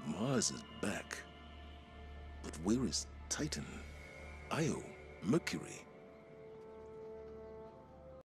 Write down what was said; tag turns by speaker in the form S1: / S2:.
S1: Mars is back. But where is Titan, Io, Mercury?